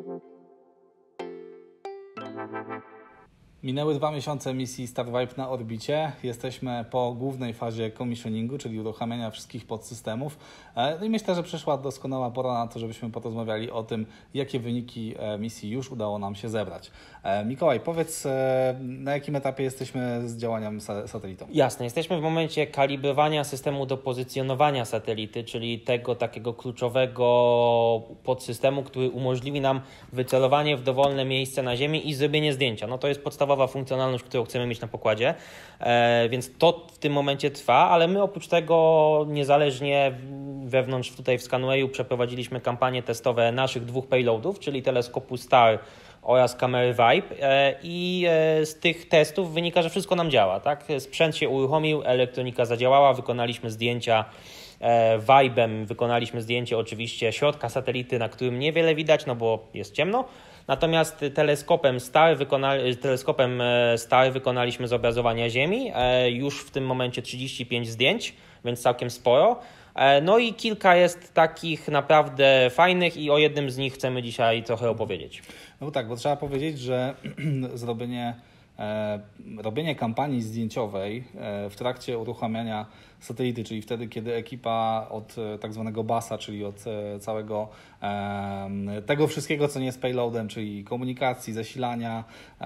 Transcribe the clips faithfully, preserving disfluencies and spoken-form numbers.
Minęły dwa miesiące misji StarVibe na orbicie. Jesteśmy po głównej fazie commissioningu, czyli uruchamiania wszystkich podsystemów. No i myślę, że przyszła doskonała pora na to, żebyśmy porozmawiali o tym, jakie wyniki misji już udało nam się zebrać. Mikołaj, powiedz, na jakim etapie jesteśmy z działaniem satelitą? Jasne, jesteśmy w momencie kalibrowania systemu do pozycjonowania satelity, czyli tego takiego kluczowego podsystemu, który umożliwi nam wycelowanie w dowolne miejsce na Ziemi i zrobienie zdjęcia. No to jest podstawowa funkcjonalność, którą chcemy mieć na pokładzie, e, więc to w tym momencie trwa, ale my oprócz tego niezależnie wewnątrz tutaj w Scanwayu przeprowadziliśmy kampanie testowe naszych dwóch payloadów, czyli teleskopu STAR oraz kamery Vibe e, i e, z tych testów wynika, że wszystko nam działa. Tak? Sprzęt się uruchomił, elektronika zadziałała, wykonaliśmy zdjęcia e, Vibe'em, wykonaliśmy zdjęcie oczywiście środka satelity, na którym niewiele widać, no bo jest ciemno. Natomiast teleskopem STAR, wykonali, teleskopem STAR wykonaliśmy zobrazowania Ziemi, już w tym momencie trzydzieści pięć zdjęć, więc całkiem sporo. No i kilka jest takich naprawdę fajnych i o jednym z nich chcemy dzisiaj trochę opowiedzieć. No bo tak, bo trzeba powiedzieć, że zrobienie, e, robienie kampanii zdjęciowej e, w trakcie uruchamiania satelity, czyli wtedy, kiedy ekipa od tak zwanego basa, czyli od całego e, tego wszystkiego, co nie jest payloadem, czyli komunikacji, zasilania,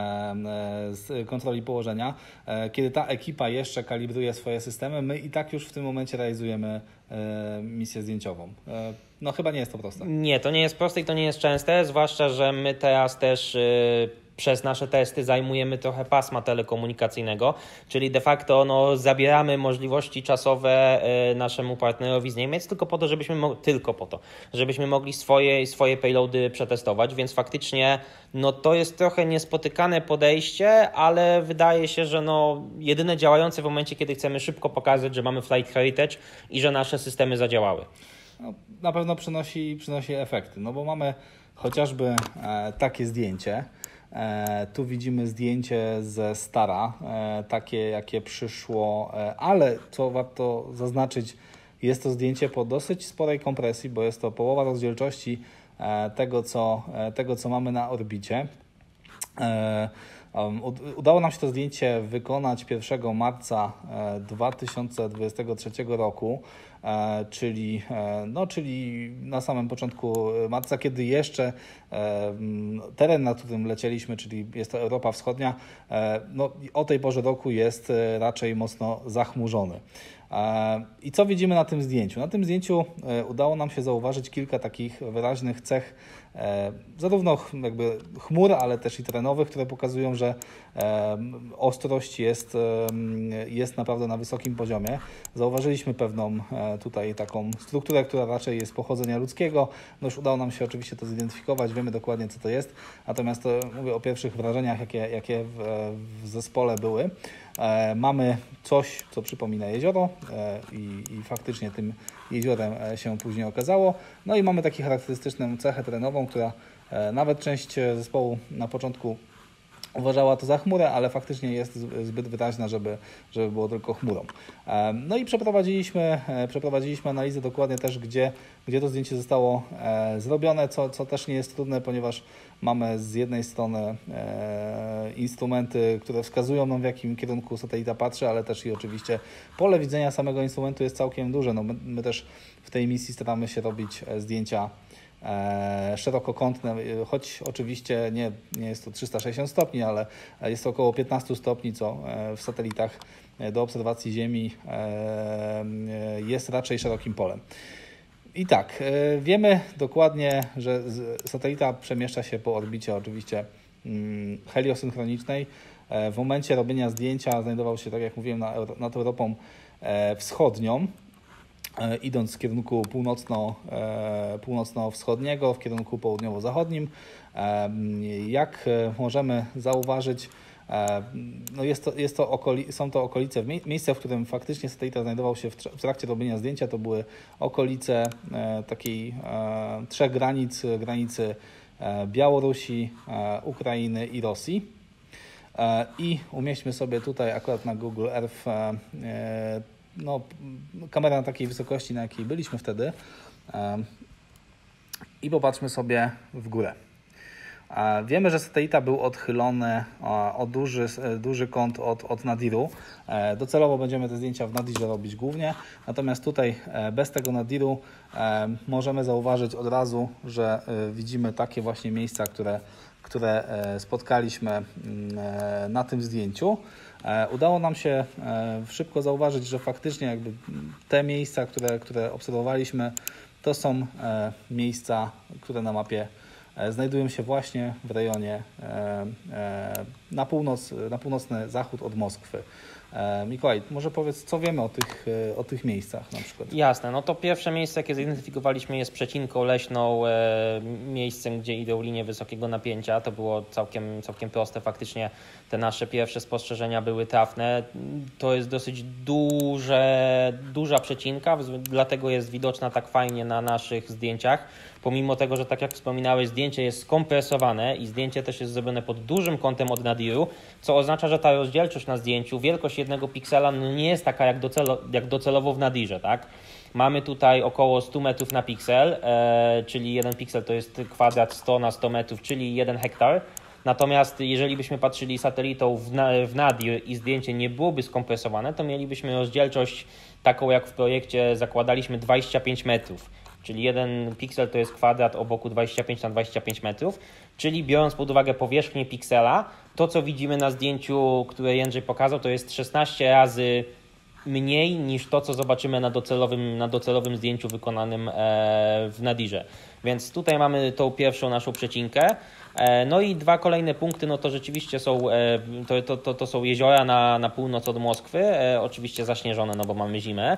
e, kontroli położenia, e, kiedy ta ekipa jeszcze kalibruje swoje systemy, my i tak już w tym momencie realizujemy e, misję zdjęciową. E, no chyba nie jest to proste. Nie, to nie jest proste i to nie jest częste, zwłaszcza, że my teraz też y, przez nasze testy zajmujemy trochę pasma telekomunikacyjnego, czyli de facto no, zabieramy możliwości czasowe y, naszemu partnerowi z Niemiec tylko po to, żebyśmy mo- tylko po to, żebyśmy mogli swoje, swoje payloady przetestować, więc faktycznie no, to jest trochę niespotykane podejście, ale wydaje się, że no, jedyne działające w momencie, kiedy chcemy szybko pokazać, że mamy flight heritage i że nasze systemy zadziałały. No, na pewno przynosi, przynosi efekty, no bo mamy chociażby e, takie zdjęcie. E, tu widzimy zdjęcie ze Stara, e, takie jakie przyszło, e, ale co warto zaznaczyć, jest to zdjęcie po dosyć sporej kompresji, bo jest to połowa rozdzielczości e, tego, co, e, tego, co mamy na orbicie. E, Um, udało nam się to zdjęcie wykonać pierwszego marca dwa tysiące dwudziestego trzeciego roku, e, czyli, e, no, czyli na samym początku marca, kiedy jeszcze e, teren, na którym lecieliśmy, czyli jest to Europa Wschodnia, e, no, o tej porze roku jest raczej mocno zachmurzony. E, I co widzimy na tym zdjęciu? Na tym zdjęciu e, udało nam się zauważyć kilka takich wyraźnych cech, e, zarówno ch, jakby chmur, ale też i terenowych, które pokazują, że e, ostrość jest, e, jest naprawdę na wysokim poziomie. Zauważyliśmy pewną e, tutaj taką strukturę, która raczej jest pochodzenia ludzkiego. No już udało nam się oczywiście to zidentyfikować, wiemy dokładnie, co to jest. Natomiast to mówię o pierwszych wrażeniach, jakie, jakie w, w zespole były. E, mamy coś, co przypomina jezioro e, i, i faktycznie tym jeziorem się później okazało. No i mamy taką charakterystyczną cechę terenową, która e, nawet część zespołu na początku uważała to za chmurę, ale faktycznie jest zbyt wyraźna, żeby, żeby było tylko chmurą. E, no i przeprowadziliśmy, e, przeprowadziliśmy analizę dokładnie też, gdzie, gdzie to zdjęcie zostało e, zrobione, co, co też nie jest trudne, ponieważ mamy z jednej strony e, instrumenty, które wskazują nam, w jakim kierunku satelita patrzy, ale też i oczywiście pole widzenia samego instrumentu jest całkiem duże. No my, my też w tej misji staramy się robić zdjęcia e, szerokokątne, choć oczywiście nie, nie jest to trzysta sześćdziesiąt stopni, ale jest to około piętnaście stopni, co w satelitach do obserwacji Ziemi e, jest raczej szerokim polem. I tak, wiemy dokładnie, że satelita przemieszcza się po orbicie oczywiście heliosynchronicznej. W momencie robienia zdjęcia znajdował się, tak jak mówiłem, nad Europą Wschodnią, idąc w kierunku północno, północno-wschodniego, w kierunku południowo-zachodnim. Jak możemy zauważyć, no jest to, jest to okoli, są to okolice, miejsce, w którym faktycznie satelita znajdował się w, w trakcie robienia zdjęcia, to były okolice e, takiej e, trzech granic, granicy e, Białorusi, e, Ukrainy i Rosji. E, I umieśćmy sobie tutaj akurat na Google Earth e, no, kamerę na takiej wysokości, na jakiej byliśmy wtedy e, i popatrzmy sobie w górę. Wiemy, że satelita był odchylony o duży, duży kąt od, od nadiru. Docelowo będziemy te zdjęcia w nadirze robić głównie, natomiast tutaj bez tego nadiru możemy zauważyć od razu, że widzimy takie właśnie miejsca, które, które spotkaliśmy na tym zdjęciu. Udało nam się szybko zauważyć, że faktycznie jakby te miejsca, które, które obserwowaliśmy, to są miejsca, które na mapie znajdują się właśnie w rejonie na północ, na północny zachód od Moskwy. Mikołaj, może powiedz, co wiemy o tych, o tych miejscach na przykład? Jasne, no to pierwsze miejsce, jakie zidentyfikowaliśmy, jest przecinką leśną, e, miejscem, gdzie idą linie wysokiego napięcia. To było całkiem, całkiem proste, faktycznie te nasze pierwsze spostrzeżenia były trafne. To jest dosyć duże, duża przecinka, dlatego jest widoczna tak fajnie na naszych zdjęciach. Pomimo tego, że tak jak wspominałeś, zdjęcie jest skompresowane i zdjęcie też jest zrobione pod dużym kątem od nadiru, co oznacza, że ta rozdzielczość na zdjęciu, wielkość jednego piksela no nie jest taka jak, docelo, jak docelowo w nadirze, tak? Mamy tutaj około sto metrów na piksel, e, czyli jeden piksel to jest kwadrat sto na sto metrów, czyli jeden hektar. Natomiast jeżeli byśmy patrzyli satelitą w, na, w nadir i zdjęcie nie byłoby skompresowane, to mielibyśmy rozdzielczość taką jak w projekcie zakładaliśmy dwadzieścia pięć metrów. Czyli jeden piksel to jest kwadrat o boku dwadzieścia pięć na dwadzieścia pięć metrów, czyli biorąc pod uwagę powierzchnię piksela, to co widzimy na zdjęciu, które Jędrzej pokazał, to jest szesnaście razy mniej niż to, co zobaczymy na docelowym, na docelowym zdjęciu wykonanym w nadirze. Więc tutaj mamy tą pierwszą naszą przecinkę. No i dwa kolejne punkty, no to rzeczywiście są, to, to, to, to są jeziora na, na północ od Moskwy, oczywiście zaśnieżone, no bo mamy zimę.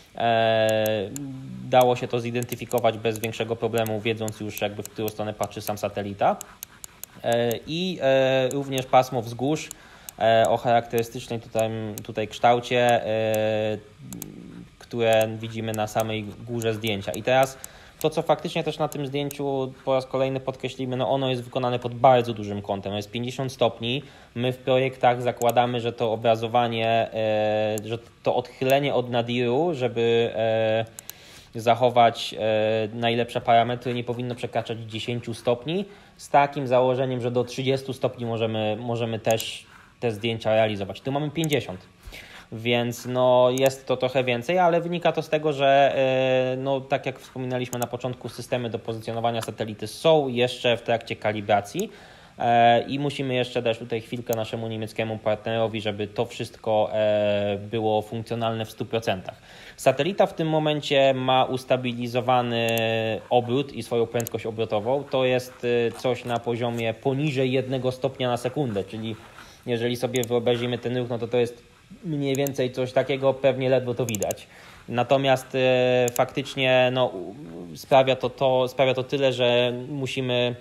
E, dało się to zidentyfikować bez większego problemu, wiedząc już jakby w którą stronę patrzy sam satelita. E, I e, również pasmo wzgórz e, o charakterystycznej tutaj, tutaj kształcie, e, które widzimy na samej górze zdjęcia. I teraz to, co faktycznie też na tym zdjęciu po raz kolejny podkreślimy, no ono jest wykonane pod bardzo dużym kątem, to jest pięćdziesiąt stopni. My w projektach zakładamy, że to obrazowanie, e, że to odchylenie od nadiru, żeby e, zachować e, najlepsze parametry, nie powinno przekraczać dziesięć stopni, z takim założeniem, że do trzydziestu stopni możemy, możemy też te zdjęcia realizować. Tu mamy pięćdziesiąt. Więc no jest to trochę więcej, ale wynika to z tego, że no, tak jak wspominaliśmy na początku, systemy do pozycjonowania satelity są jeszcze w trakcie kalibracji i musimy jeszcze dać tutaj chwilkę naszemu niemieckiemu partnerowi, żeby to wszystko było funkcjonalne w stu procentach. Satelita w tym momencie ma ustabilizowany obrót i swoją prędkość obrotową. To jest coś na poziomie poniżej jednego stopnia na sekundę, czyli jeżeli sobie wyobrazimy ten ruch, no to to jest mniej więcej coś takiego, pewnie ledwo to widać. Natomiast e, faktycznie no, sprawia, to, to, sprawia to tyle, że musimy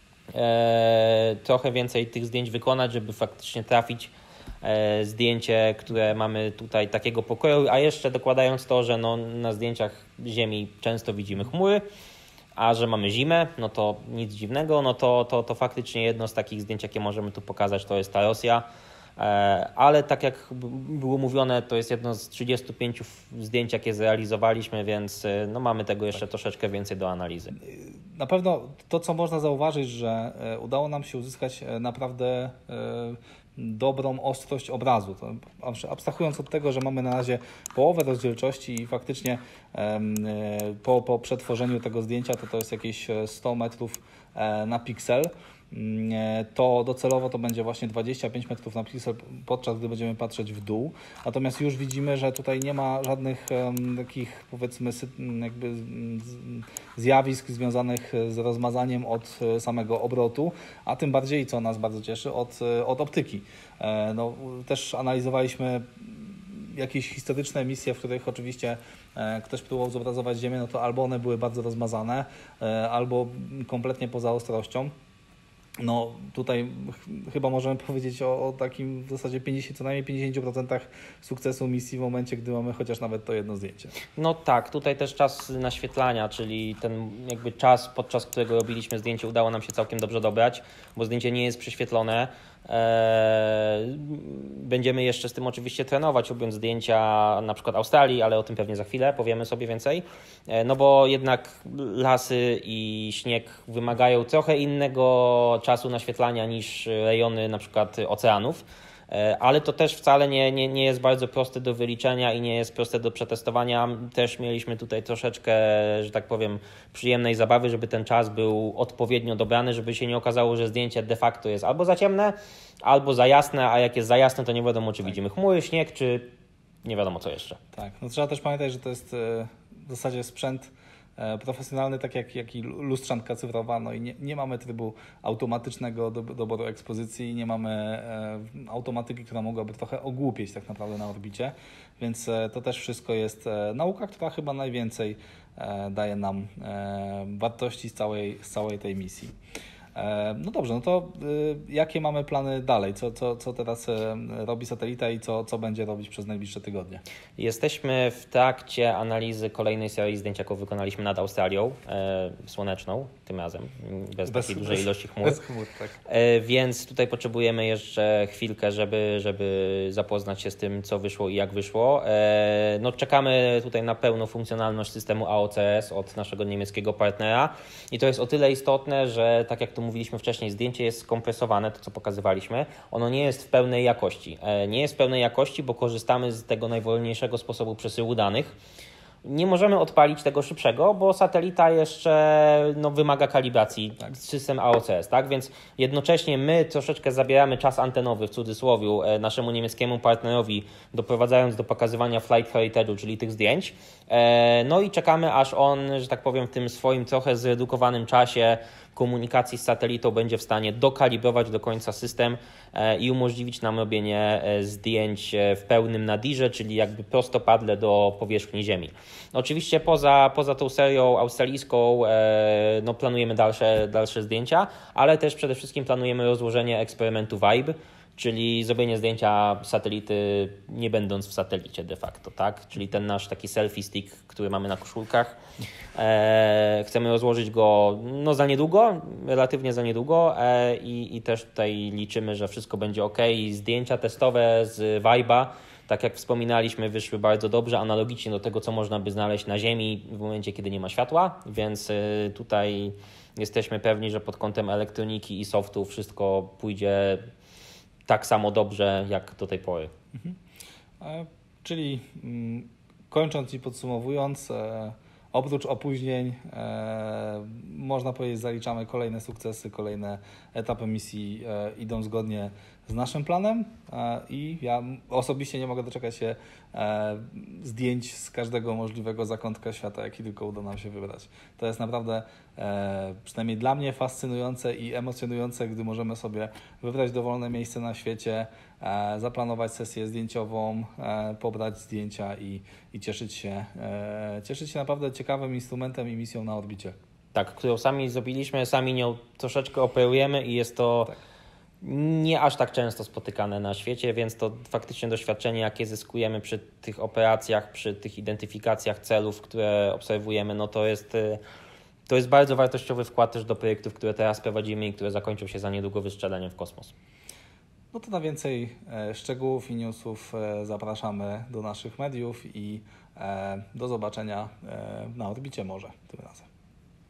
e, trochę więcej tych zdjęć wykonać, żeby faktycznie trafić e, zdjęcie, które mamy tutaj takiego pokoju, a jeszcze dokładając to, że no, na zdjęciach Ziemi często widzimy chmury, a że mamy zimę, no to nic dziwnego, no to, to, to faktycznie jedno z takich zdjęć, jakie możemy tu pokazać, to jest ta Rosja. Ale tak jak było mówione, to jest jedno z trzydziestu pięciu zdjęć, jakie zrealizowaliśmy, więc no mamy tego jeszcze troszeczkę więcej do analizy. Na pewno to, co można zauważyć, że udało nam się uzyskać naprawdę dobrą ostrość obrazu. To abstrahując od tego, że mamy na razie połowę rozdzielczości i faktycznie po, po przetworzeniu tego zdjęcia to to jest jakieś sto metrów na piksel, to docelowo to będzie właśnie dwadzieścia pięć metrów na piksel, podczas gdy będziemy patrzeć w dół. Natomiast już widzimy, że tutaj nie ma żadnych um, takich powiedzmy jakby zjawisk związanych z rozmazaniem od samego obrotu, a tym bardziej, co nas bardzo cieszy, od, od optyki. E, no, też analizowaliśmy jakieś historyczne emisje, w których oczywiście e, ktoś próbował zobrazować Ziemię, no to albo one były bardzo rozmazane, e, albo kompletnie poza ostrością. No tutaj ch- chyba możemy powiedzieć o, o takim w zasadzie pięćdziesięciu, co najmniej pięćdziesięciu procentach sukcesu misji w momencie, gdy mamy chociaż nawet to jedno zdjęcie. No tak, tutaj też czas naświetlania, czyli ten jakby czas, podczas którego robiliśmy zdjęcie, udało nam się całkiem dobrze dobrać, bo zdjęcie nie jest prześwietlone. Będziemy jeszcze z tym oczywiście trenować, robiąc zdjęcia na przykład Australii, ale o tym pewnie za chwilę powiemy sobie więcej. No bo jednak lasy i śnieg wymagają trochę innego czasu naświetlania niż rejony na przykład oceanów. Ale to też wcale nie, nie, nie jest bardzo proste do wyliczenia i nie jest proste do przetestowania. Też mieliśmy tutaj troszeczkę, że tak powiem, przyjemnej zabawy, żeby ten czas był odpowiednio dobrany, żeby się nie okazało, że zdjęcie de facto jest albo za ciemne, albo za jasne, a jak jest za jasne, to nie wiadomo, czy tak. widzimy chmury, śnieg, czy nie wiadomo co jeszcze. Tak, no trzeba też pamiętać, że to jest w zasadzie sprzęt profesjonalny, tak jak, jak i lustrzanka cyfrowa, no i nie, nie mamy trybu automatycznego do, doboru ekspozycji, nie mamy e, automatyki, która mogłaby trochę ogłupieć tak naprawdę na orbicie, więc e, to też wszystko jest e, nauka, która chyba najwięcej e, daje nam e, wartości z całej, z całej tej misji. No dobrze, no to y, jakie mamy plany dalej? Co, co, co teraz y, robi satelita i co, co będzie robić przez najbliższe tygodnie? Jesteśmy w trakcie analizy kolejnej serii zdjęć, jaką wykonaliśmy nad Australią, e, słoneczną tym razem, bez, bez takiej dużej bez, ilości chmur. Bez chmur, tak. E, więc tutaj potrzebujemy jeszcze chwilkę, żeby, żeby zapoznać się z tym, co wyszło i jak wyszło. E, no, czekamy tutaj na pełną funkcjonalność systemu A O C S od naszego niemieckiego partnera i to jest o tyle istotne, że tak jak tu mówiliśmy wcześniej, zdjęcie jest skompresowane, to co pokazywaliśmy, ono nie jest w pełnej jakości. Nie jest w pełnej jakości, bo korzystamy z tego najwolniejszego sposobu przesyłu danych. Nie możemy odpalić tego szybszego, bo satelita jeszcze no, wymaga kalibracji, tak. System A O C S, tak? Więc jednocześnie my troszeczkę zabieramy czas antenowy, w cudzysłowie, naszemu niemieckiemu partnerowi, doprowadzając do pokazywania flight heritage'u, czyli tych zdjęć. No i czekamy, aż on, że tak powiem, w tym swoim trochę zredukowanym czasie komunikacji z satelitą będzie w stanie dokalibrować do końca system i umożliwić nam robienie zdjęć w pełnym nadirze, czyli jakby prostopadle do powierzchni Ziemi. Oczywiście poza, poza tą serią australijską no, planujemy dalsze, dalsze zdjęcia, ale też przede wszystkim planujemy rozłożenie eksperymentu Vibe, czyli zrobienie zdjęcia satelity nie będąc w satelicie de facto, tak? Czyli ten nasz taki selfie stick, który mamy na koszulkach. E, chcemy rozłożyć go no, za niedługo, relatywnie za niedługo e, i, i też tutaj liczymy, że wszystko będzie ok. Zdjęcia testowe z Vibe'a, tak jak wspominaliśmy, wyszły bardzo dobrze, analogicznie do tego, co można by znaleźć na Ziemi w momencie, kiedy nie ma światła, więc y, tutaj jesteśmy pewni, że pod kątem elektroniki i softu wszystko pójdzie tak samo dobrze jak do tej pory. Mhm. E, czyli mm, kończąc i podsumowując, e, oprócz opóźnień e, można powiedzieć, zaliczamy kolejne sukcesy, kolejne etapy misji e, idą zgodnie z naszym planem e, i ja osobiście nie mogę doczekać się e, zdjęć z każdego możliwego zakątka świata, jaki tylko uda nam się wybrać. To jest naprawdę e, przynajmniej dla mnie fascynujące i emocjonujące, gdy możemy sobie wybrać dowolne miejsce na świecie, e, zaplanować sesję zdjęciową, e, pobrać zdjęcia i, i cieszyć się, e, cieszyć się naprawdę ciekawym instrumentem i misją na orbicie. Tak, którą sami zrobiliśmy, sami nią troszeczkę operujemy i jest to tak. nie aż tak często spotykane na świecie, więc to faktycznie doświadczenie, jakie zyskujemy przy tych operacjach, przy tych identyfikacjach celów, które obserwujemy, no to jest, to jest bardzo wartościowy wkład też do projektów, które teraz prowadzimy i które zakończą się za niedługo wystrzeleniem w kosmos. No to na więcej szczegółów i newsów zapraszamy do naszych mediów i do zobaczenia na orbicie może tym razem.